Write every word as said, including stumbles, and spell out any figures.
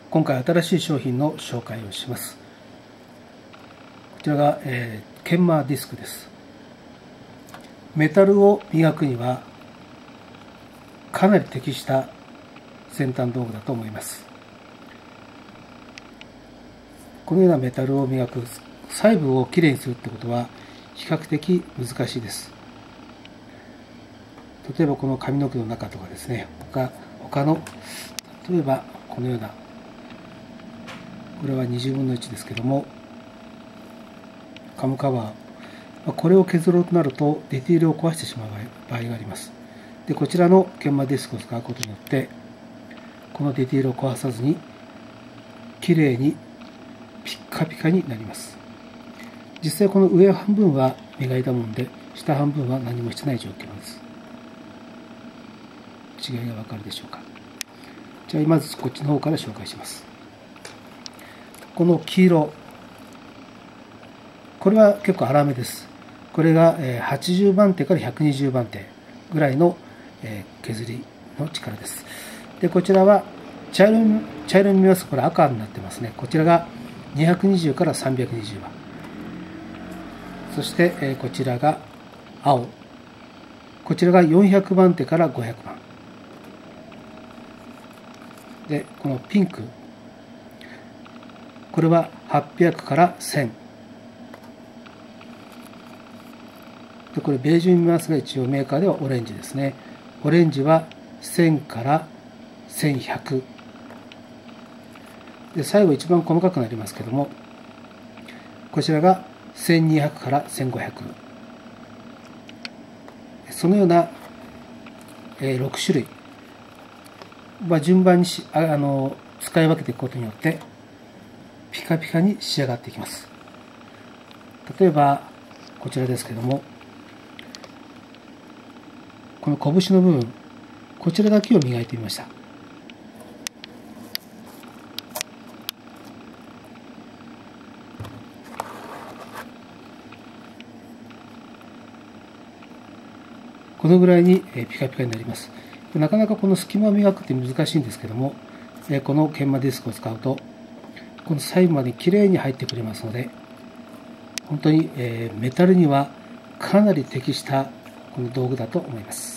今回新しい商品の紹介をします。こちらが、えー、研磨ディスクです。メタルを磨くにはかなり適した先端道具だと思います。このようなメタルを磨く細部をきれいにするってことは比較的難しいです。例えばこの髪の毛の中とかですね、他、他の例えばこのような、これはにじゅうぶんのいちですけども、カムカバー、これを削ろうとなるとディティールを壊してしまう場合があります。で、こちらの研磨ディスクを使うことによってこのディティールを壊さずにきれいにピッカピカになります。実際この上半分は磨いたもので、下半分は何もしてない状況です。違いがわかるでしょうか。じゃあまずこっちの方から紹介します。この黄色、これは結構粗めです。これがはちじゅうばんてからひゃくにじゅうばんてぐらいの削りの力です。で、こちらは茶色に、茶色に見ますとこれ赤になってますね。こちらがにひゃくにじゅうからさんびゃくにじゅうばん。そしてこちらが青。こちらがよんひゃくばんてからごひゃくばん。で、このピンク。これははっぴゃくからせん。で、これベージュに見ますが、一応メーカーではオレンジですね。オレンジはせんからせんひゃく。で、最後一番細かくなりますけども、こちらがせんにひゃくからせんごひゃく。そのようなろくしゅるい、まあ、順番にしああの使い分けていくことによってピカピカに仕上がっていきます。例えばこちらですけども、この拳の部分、こちらだけを磨いてみました。このぐらいにピカピカになります。なかなかこの隙間を磨くって難しいんですけども、この研磨ディスクを使うとこの細部まできれいに入ってくれますので、本当にメタルにはかなり適したこの道具だと思います。